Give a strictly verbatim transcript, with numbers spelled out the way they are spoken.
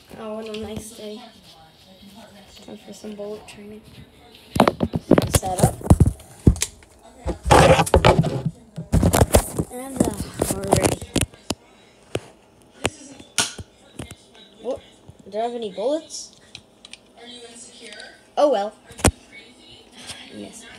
Oh, what a nice day. Time for some bullet training. Set up. And uh, we're ready. What? Do I have any bullets? Oh well. Yes.